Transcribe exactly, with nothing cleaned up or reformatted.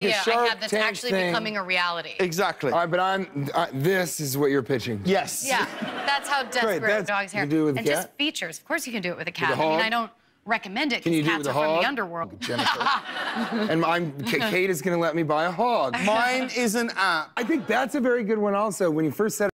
Yeah, I Shark have that's Tank actually thing. becoming a reality. Exactly. All right, but I'm. Uh, this is what you're pitching. Yes. Yeah, that's how desperate that's- dogs' hair. you can do it with a and cat? just features. Of course, you can do it with a cat. a I mean, hog? I don't recommend it Can you because do it cats with a are from hog? the underworld. Jennifer. And I'm, K- Kate is going to let me buy a hog. Mine is an app. I think that's a very good one also. When you first said